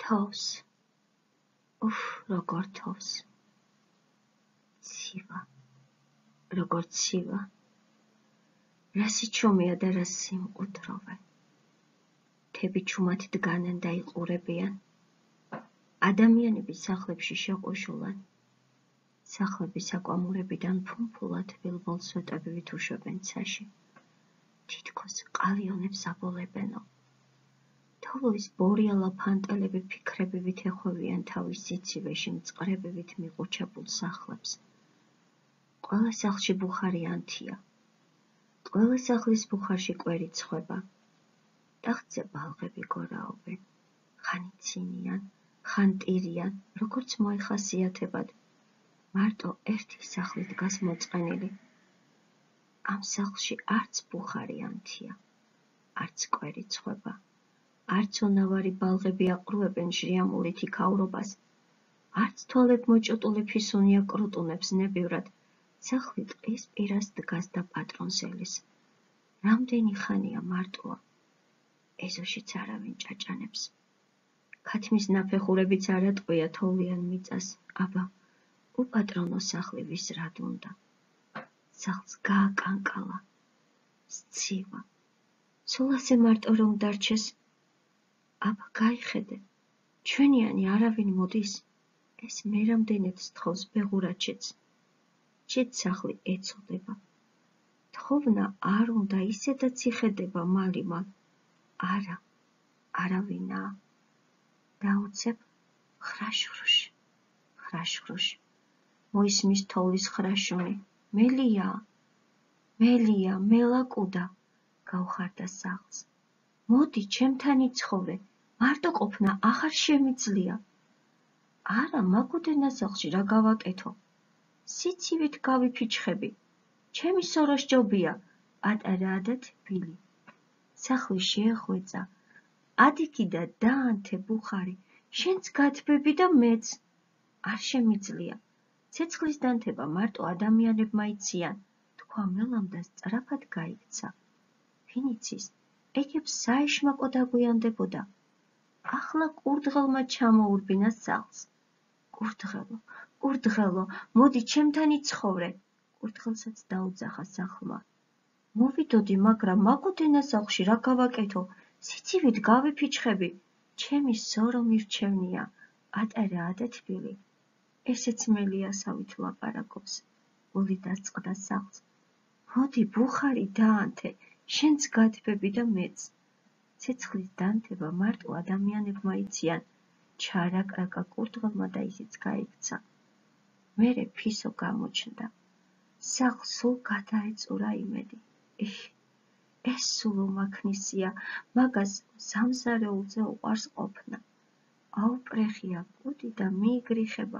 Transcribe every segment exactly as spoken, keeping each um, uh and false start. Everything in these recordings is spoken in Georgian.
თოვს, უფ, როგორ თოვს. ცივა, როგორ ცივა. რა სიჩუმეა და რა სიმყუდროვე. მთები ჩუმად დგანენ და იყურებიან. ადამიანები სახლებში შეყოშულან. სახლები საკვამურებიდან ფუმფულად ვილბოლს სვეტებივით უშვებენ ცაში. თითქოს ყალიონებს აბოლებენო. თოვლის ბორიალა ფანტელები ფიქრებივით ეხვევიან თავის სიცივეში მწყრებივით მიყუჩებულ სახლებს. ყველა სახლში ბუხარი ანთია. ყველა სახლის ბუხარში კვერი ცხება. ტახტზე ბალღები გორაობენ. ხან იცინიან, ხან ტირიან, როგორც მოეხასიათებად. მარტო ერთი სახლი დგას მოწყენილი. ამ სახლში არც ბუხარი ანთია, არც კვერი ცხება. არც ონავარი ბალღები აყრუებენ ჟრიამული თიქაურობას. არც თვალებმოჭოტული ფისუნი აკრუტუნებს ნებივრად. სახლი ტყის პირას დგას და პატრონს ელის. რამდენი ხანია მარტოა. ეზოშიც არავინ ჭაჭანებს. ქათმის ნაფეხურებიც არ ატყვია თოვლიან მიწას. აბა, უპატრონო სახლი ვის რად უნდა. სახლს გააკანკალა. სცივა. სულ ასე მარტო რომ დარჩეს. აბა გაიხედე. ჩვენიანი არავინ მოდის. ეს მე რამდენად სთხოვს ბეღურაჩეც. ჩით სახლი ეცოდება. თხოვნა არ უნდა ისედაც იხედება მალიმალ. არა, არავინაა. დაუცებ ხრაშხრუშ, ხრაშხრუშ. მოისმის თოვლის ხრაშუნი. მელია, მელია, მელაკუდა. გავხარდა სახლს. მოდი, ჩემთან იცხოვრე. მარტო ყოფნა ახარ შემიძლია. არა, მაგუდენა სახლში რა გავაკეთო. სიცივით გავიფიჩხები. ჩემი სოროშჯობია, პატარაა და თბილი. სახლი შეეხვეწა. ადიქი და დაანთე ბუხარი. შენც გათბები და მეც. არ შემიძლია. ცეცხლის დანთება მარტო ადამიანებმა იციან. თქვა მელამ და სწრაფად გაიქცა. ვინ იცის, ეგებს საეშმაკო დაგვიანდებოდა. ახლა კურდღელმა ჩამოურბინა სახლს. კურდღელო, კურდღელო, მოდი ჩემთან იცხოვრე. კურდღელსაც დაუძახა სახლმა. მოვიდოდი, მაგრამ მაგუდენა სახლში რა გავაკეთო? სიცივით გავიფიჩხები. ჩემი სორო მირჩევნია, პატარაა და თბილი. ესეც მელიასავით ლაპარაკობს. გული დასწყდა სახლს. მოდი, ბუხარი დაანთე, შენც გათბები და მეც. ცეცხლის დანთება მარტო ადამიანებმა იციან. ჩაარაკრაკა კურდღელმა და ისიც გაიქცა. მერე ფისო გამოჩნდა. სახლს სულ გადაეწურა იმედი. ih, ეს სულ უმაქნისია, მაგას სამზარეულზე უყვარს ყოფნა. აუპრეხია კუდი და მიიგრიხება.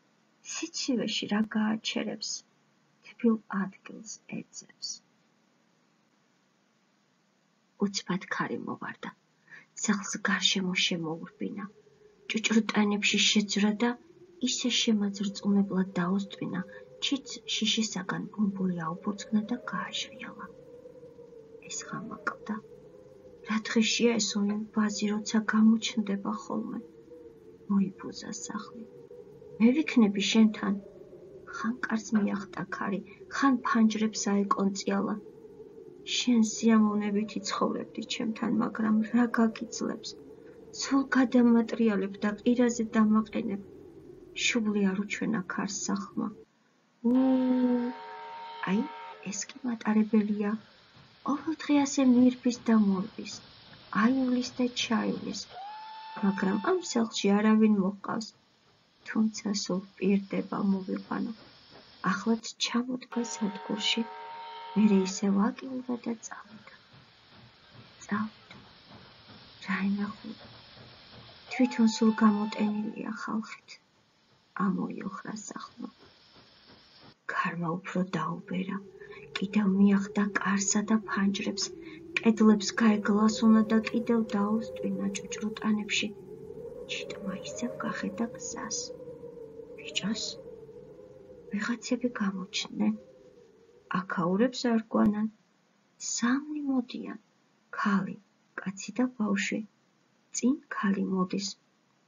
სიცივეში რა გააჩერებს, თბილ ადგილს ეძებს. უცბად ქარი მოვარდა. სახლს გარშემო შემოურბინა. ჭუჭრუტანებში შეძვრა და ისე შემაძრწუნებლად დაუსტვინა, ჩიც შიშისაგან ბუმბული აუბურძგნა და გააჟრიალა. ეს ღამაყდა. რა დღეშია ეს ონბაზი, როცა გამოჩნდება ხოლმე. მოიბუზა სახლი. მე ვიქნები შენთან. ხან კარს მიახტა ქარი, ხან ფანჯრებს აეკონწიალა. შენ სიამოვნებით იცხოვრებდი ჩემთან, მაგრამ რა გაგიძლებს? სულ გადამატრიალებ და ყირაზე დამაყენებ. შუბლი არ უჩვენა ქარს სახლმა. უუ, აი, ეს კი მატარებელია. ყოველდღე ასე მიირბის და მორბის, აიulis და ჩაიulis, მაგრამ ამ სახლში არავინ მოჰყავს. თუმცა სულ პირდება მოვიყვანო. ახლაც ჩამოდგა სადგურში, მერე ისევ აკიურა და წავიდა. წავიდა. რა ენახულო? თვითონ სულ გამოტენილია ხალხით. ამოიოხრა სახლმა. ქარმა უფრო დაუბერა. კიდევ მიახდა კარსა და ფანჯრებს, კედლებს გაეგლასუნა და კიდევ დაუსტვინა ჭუჭრუტანებში. ჩიტმა ისევ გახედა გზას. ბიჭოს, ვიღაცები გამოჩნდნენ. აქაურებს არ გვანან. სამნი მოდიან. ქალი, კაცი და ბავშვი. წინ ქალი მოდის.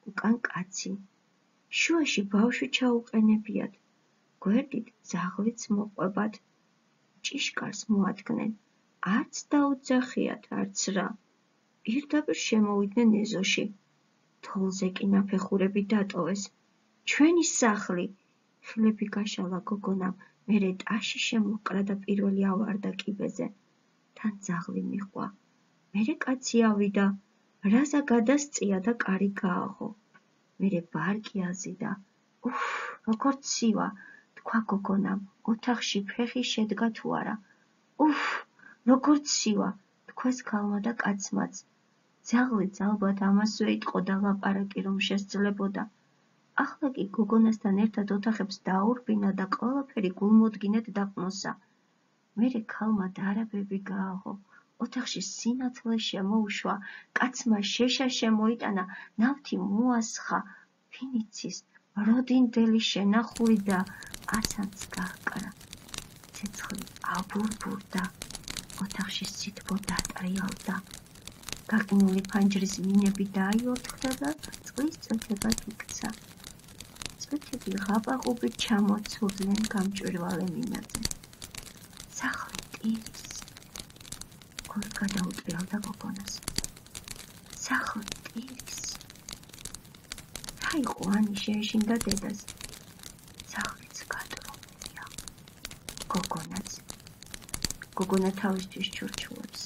უკან კაცი. შუაში ბავშვი ჩაუყენებიათ, გვერდით ძაღლიც მოყვებად. ჭიშკარს მოადგნენ, არც დაუძახიათ, არც რა. პირდაპირ შემოვიდნენ ეზოში. თოლზე კი ნაფეხურები დატოვეს. ჩვენი სახლი! ხილები გაშალა გოგონამ, მერე ტაში შემოკრა და პირველი ავარდა კიბეზე. თან ძაღლი მიჰყვა. მერე კაცი ავიდა, რაზა გადასწია და კარი გააღო. მერე ბარკი აზიდა. უფ, როგორ ცივა, თქვა გოგონამ, ოთახში ფეხი შედგა თუ არა. უფ, როგორ ცივა, თქვეს ქალმა და კაცმაც. ძაღლიც ალბათ ამასვე იტყო და ლაპარაკი რომ შესძლებოდა. ახლა კი გოგონასთან ერთად ოთახებს დააურბინა და ყველაფერი გულმოდგინედ დაყნოსა. მერე ქალმა დარაბები გააღო, ოთახში სინათლე შემოუშვა, კაცმა შეშა შემოიტანა, ნავთი მოასხა, ვინ იცის, როდინდელი შენახული და ასანც გააკრა. ცეცხლი აბურბურდა, ოთახში სითბო დატრიალდა. გაყინული ფანჯრის მინები დაიორთხდა და წყლის წვეთებად იქცა. წვეთები ღაბაღობით ჩამოცურდნენ გამჭვირვალე მინაზე. სახლი ტირის. გული გადაუტრიალდა გოგონას. სახლი ტირის. რა იყო ანი შეეშინდა დედას. სახლიც გატროლია. გოგონაც. გოგონა თავისთვის ჩურჩულებს.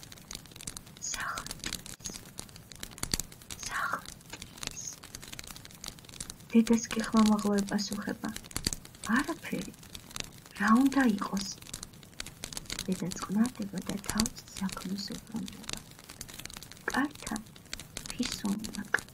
დედას კი ხმამაღლა ეპასუხება. არაფერი, რა უნდა იყოს? დედა წყნარდება და თავს საქმეს უბრუნდება. კართან ფისუნია.